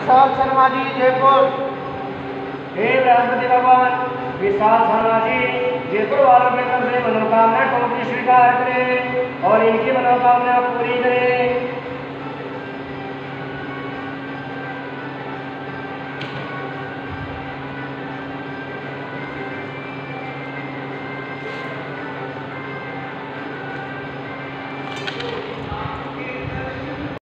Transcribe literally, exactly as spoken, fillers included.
विशाल शर्मा जी जयपुर। हे बृहस्पति भगवान, विशाल शर्मा जी जयपुर वालों के तरफ से मनोकामना टोकरी स्वीकार करें और इनकी मनोकामना पूरी करें।